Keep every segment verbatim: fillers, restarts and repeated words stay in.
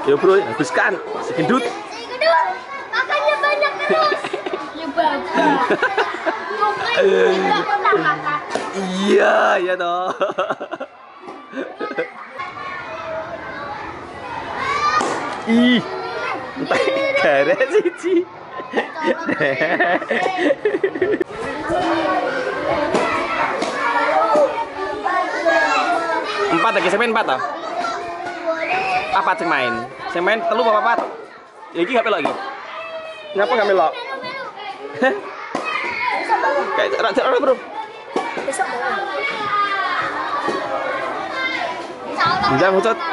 Yo bro, habiskan. Si gendut. Si gendut. Makannya banyak terus. Ya bapak. Enggak pernah makan. Iya, iya toh. Ih. Gara siji. Empat lagi, saya main empat toh. Apa sing main? Sing main telu apa papat? Ya iki gak melok iki. Ngapa gak melok? Kayak rada ora, Bro. Besok Jangan ucot.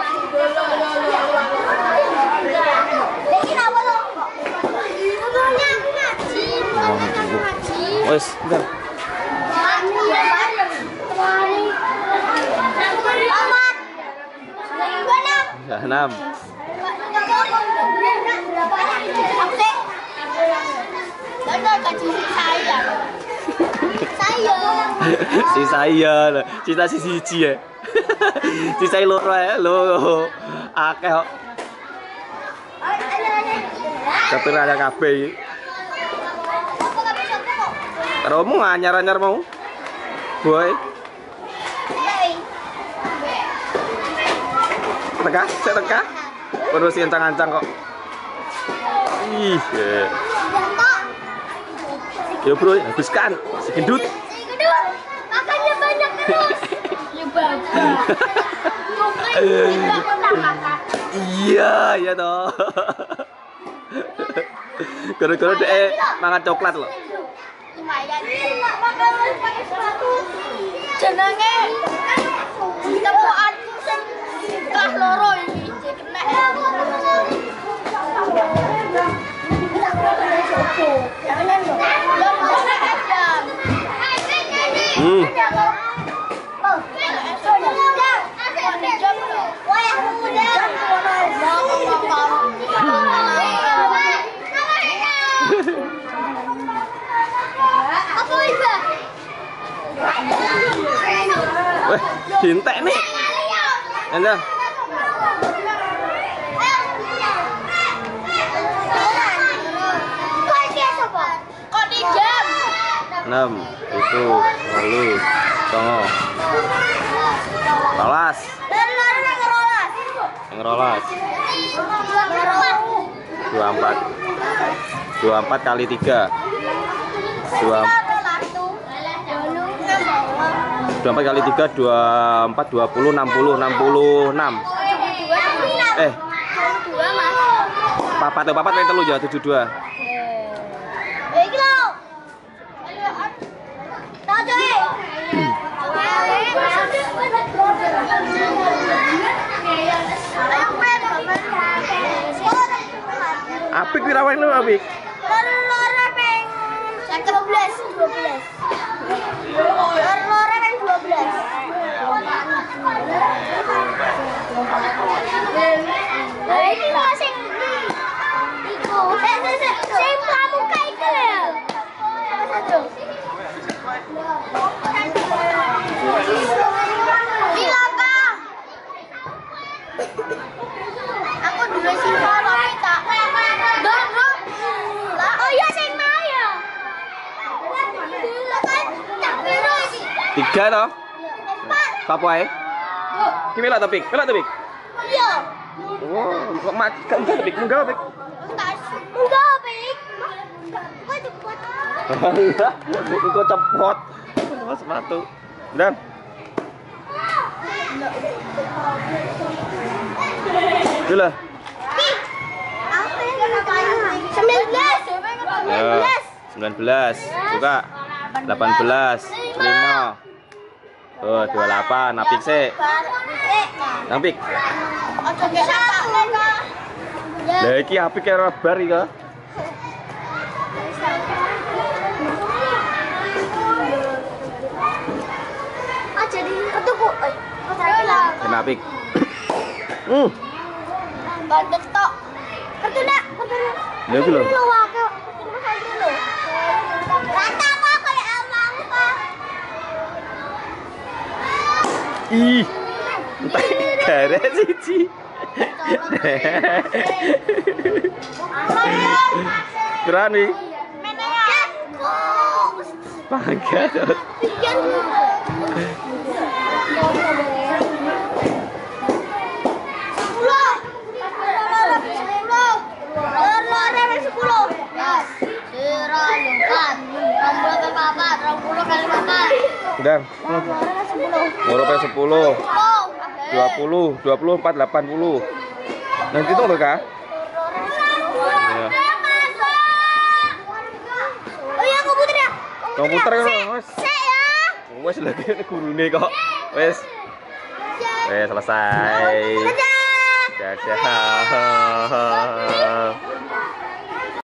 Wes, bentar. Ya, enam. Si saya, cita si siji ya. Si saya loro ya, lo akeh kok. Ketur ada kabeh. Kamu anyar-anyar mau? Boy. Teka, saya teka. Terus ancang-ancang kok. Ih. Yo bro, habiskan. Si gendut. Si gendut. Makannya banyak terus. Ya bapak. Enggak pernah makan. Iya, iya toh. Gara-gara deh makan coklat loh. Lumayan. Makan pakai sepatu. Jenenge temuanku sing kelas loro iki. Kena. Hmm. Weh, dintek nih. Anda. Enam, itu, lalu, songo, rolas, ngerolas, dua empat, dua empat kali tiga, dua, dua empat kali tiga, dua empat, dua puluh, enam puluh, enam puluh enam. Eh, papat tuh papat telu ya tujuh dua. Apik pirawan lu apik? Loro-loro ping dua belas, dua belas. Loro-loro ping dua belas. Lah iki kok sing iku. Sing pramuka iku lho. Cilaka. Aku dulu sing ora tak. Oh iya sing mau ya. Tiga toh? Apa ae? Ki melok topik, melok topik. Iya. Oh, kok mak enggak topik, enggak topik. Enggak, Pik. Kok cepet. Kok cepot. Oh, sepatu. Dan. Dulu. sembilan belas. sembilan belas. Buka. delapan belas. lima. Oh, dua puluh delapan. Napik sih. Napik. Lah iki apik karo bar iki. Ah jadi ketuku. Eh, Napik. Hmm. Bantet tok. Kertu nak, kertu. Lha iki lho. Rata kok kayak awang kok. Ih. Entah gara siji. Berani. Menang. Bangga. Udah. Ngorok sepuluh. dua puluh, dua puluh empat, delapan puluh. Nanti tuh Kak. Ya. Oh iya, komputer ya. Komputer kan, Mas. Saya. Wes lagi gurune kok. Wes. Wes selesai. Dadah. Dadah.